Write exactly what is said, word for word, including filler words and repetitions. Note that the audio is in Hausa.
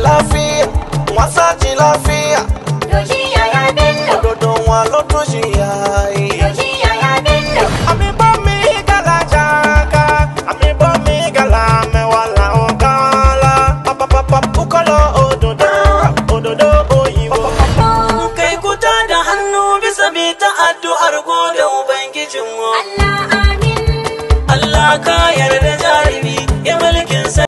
lafiya, wasa ji lafiya. Doji Yaya Bello. Ododo wa lo to shi yayi. Doji Yaya Bello. Ami bo mi gala jaka, ami bo mi gala me wala ogala. Papa papa ukolo ododo, ododo oyiwo. Kai kuta da hannu bisa bi ta addu'ar gode ubangijinmu. Allah amin. Allah ka yarda jari